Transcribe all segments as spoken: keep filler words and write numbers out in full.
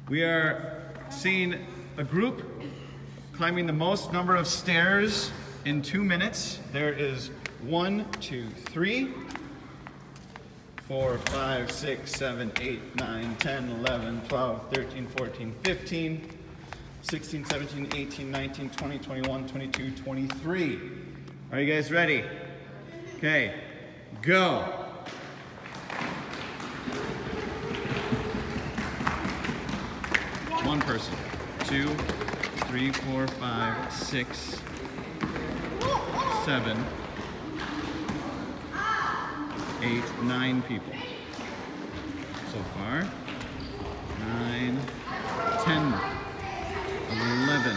We are seeing a group climbing the most number of stairs in two minutes. There is one, two, three, four, five, six, seven, eight, nine, ten, eleven, twelve, thirteen, fourteen, fifteen, sixteen, seventeen, eighteen, nineteen, twenty, twenty-one, twenty-two, twenty-three. Are you guys ready? Okay, go. One person. Two, three, four, five, six, seven, eight, nine people so far. Nine, ten, eleven,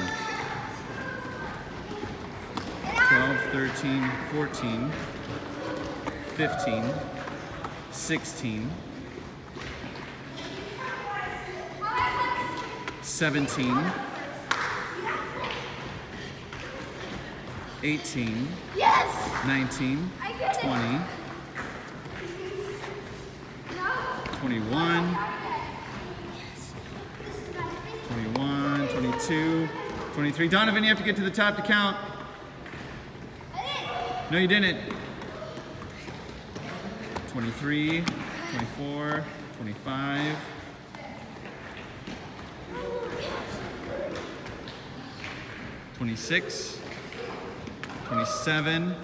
twelve, thirteen, fourteen, fifteen, sixteen, seventeen, eighteen, yes. nineteen, twenty, twenty-one, twenty-one, twenty-two, twenty-three. Donovan, you have to get to the top to count. No, you didn't. twenty-three, twenty-four, twenty-five, twenty-six, twenty-seven,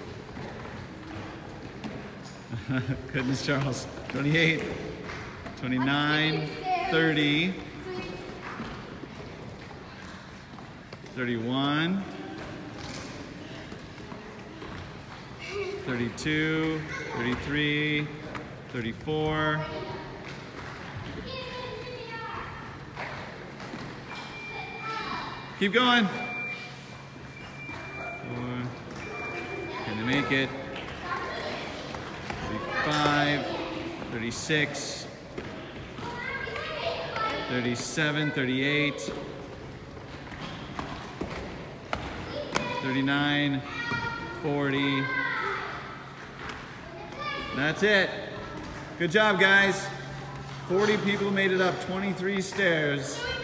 goodness Charles, twenty-eight, twenty-nine, thirty, thirty-one, thirty-two, thirty-three, thirty-four, keep going. Four. Can they make it? thirty-five, thirty-six, thirty-seven, thirty-eight, thirty-nine, forty. That's it. Good job, guys. forty people made it up twenty-three stairs.